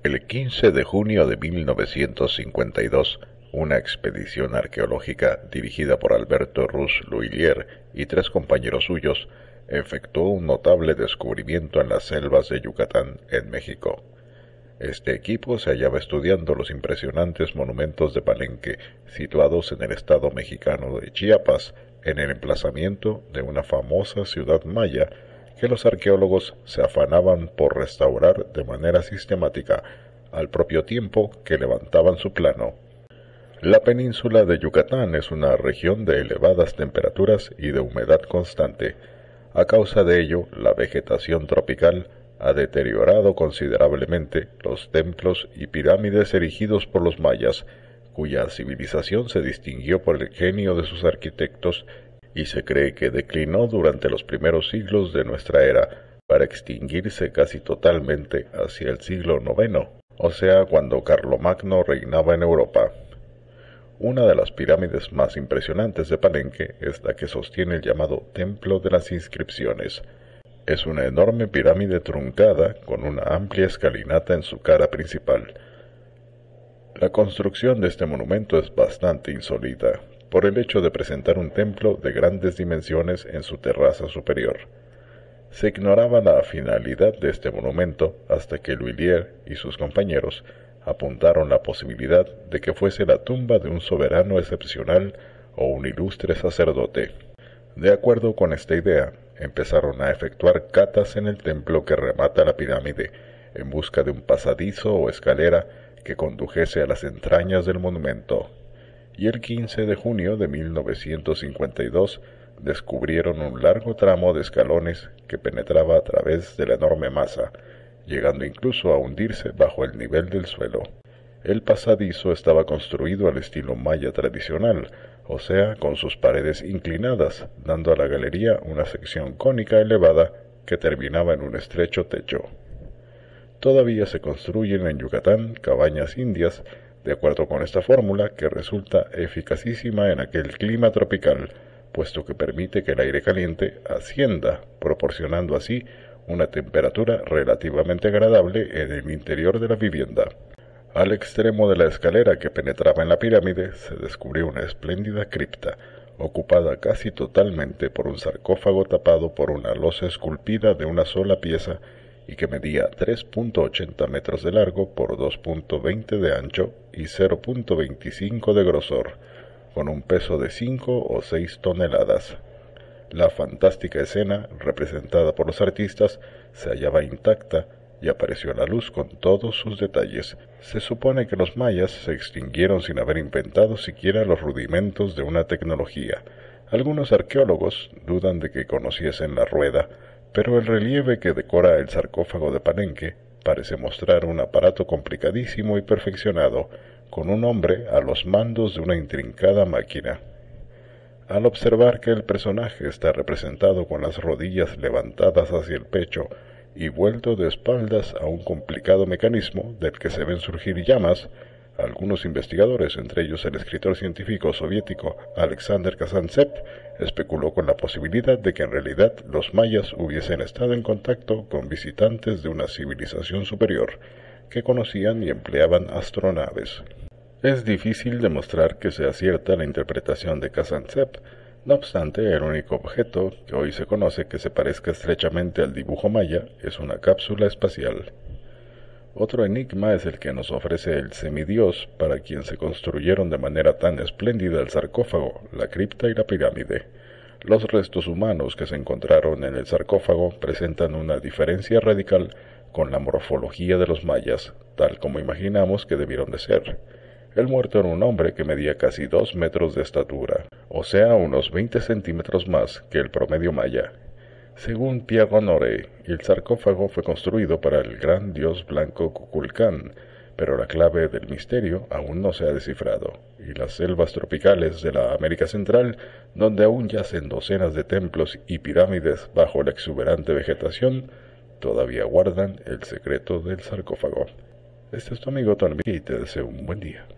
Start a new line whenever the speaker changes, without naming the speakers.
El 15 de junio de 1952, una expedición arqueológica dirigida por Alberto Ruz L'Huillier y 3 compañeros suyos efectuó un notable descubrimiento en las selvas de Yucatán, en México. Este equipo se hallaba estudiando los impresionantes monumentos de Palenque, situados en el estado mexicano de Chiapas, en el emplazamiento de una famosa ciudad maya que los arqueólogos se afanaban por restaurar de manera sistemática, al propio tiempo que levantaban su plano. La península de Yucatán es una región de elevadas temperaturas y de humedad constante. A causa de ello, la vegetación tropical ha deteriorado considerablemente los templos y pirámides erigidos por los mayas, cuya civilización se distinguió por el genio de sus arquitectos y se cree que declinó durante los primeros siglos de nuestra era, para extinguirse casi totalmente hacia el siglo IX, o sea, cuando Carlomagno reinaba en Europa. Una de las pirámides más impresionantes de Palenque es la que sostiene el llamado Templo de las Inscripciones. Es una enorme pirámide truncada con una amplia escalinata en su cara principal. La construcción de este monumento es bastante insólita, por el hecho de presentar un templo de grandes dimensiones en su terraza superior. Se ignoraba la finalidad de este monumento hasta que L'Huillier y sus compañeros apuntaron la posibilidad de que fuese la tumba de un soberano excepcional o un ilustre sacerdote. De acuerdo con esta idea, empezaron a efectuar catas en el templo que remata la pirámide, en busca de un pasadizo o escalera que condujese a las entrañas del monumento. Y el 15 de junio de 1952 descubrieron un largo tramo de escalones que penetraba a través de la enorme masa, llegando incluso a hundirse bajo el nivel del suelo. El pasadizo estaba construido al estilo maya tradicional, o sea, con sus paredes inclinadas, dando a la galería una sección cónica elevada que terminaba en un estrecho techo. Todavía se construyen en Yucatán cabañas indias, de acuerdo con esta fórmula que resulta eficacísima en aquel clima tropical, puesto que permite que el aire caliente ascienda, proporcionando así una temperatura relativamente agradable en el interior de la vivienda. Al extremo de la escalera que penetraba en la pirámide se descubrió una espléndida cripta, ocupada casi totalmente por un sarcófago tapado por una losa esculpida de una sola pieza y que medía 3.80 metros de largo por 2.20 de ancho y 0.25 de grosor, con un peso de 5 o 6 toneladas. La fantástica escena, representada por los artistas, se hallaba intacta y apareció a la luz con todos sus detalles. Se supone que los mayas se extinguieron sin haber inventado siquiera los rudimentos de una tecnología. Algunos arqueólogos dudan de que conociesen la rueda, pero el relieve que decora el sarcófago de Palenque parece mostrar un aparato complicadísimo y perfeccionado, con un hombre a los mandos de una intrincada máquina. Al observar que el personaje está representado con las rodillas levantadas hacia el pecho y vuelto de espaldas a un complicado mecanismo del que se ven surgir llamas, algunos investigadores, entre ellos el escritor científico soviético Alexander Kazantsev, especuló con la posibilidad de que en realidad los mayas hubiesen estado en contacto con visitantes de una civilización superior, que conocían y empleaban astronaves. Es difícil demostrar que sea cierta la interpretación de Kazantsev. No obstante, el único objeto que hoy se conoce que se parezca estrechamente al dibujo maya es una cápsula espacial. Otro enigma es el que nos ofrece el semidios, para quien se construyeron de manera tan espléndida el sarcófago, la cripta y la pirámide. Los restos humanos que se encontraron en el sarcófago presentan una diferencia radical con la morfología de los mayas, tal como imaginamos que debieron de ser. El muerto era un hombre que medía casi 2 metros de estatura, o sea, unos 20 centímetros más que el promedio maya. Según Pierre Honoré, el sarcófago fue construido para el gran dios blanco Kukulcán, pero la clave del misterio aún no se ha descifrado, y las selvas tropicales de la América Central, donde aún yacen docenas de templos y pirámides bajo la exuberante vegetación, todavía guardan el secreto del sarcófago. Este es tu amigo Tony y te deseo un buen día.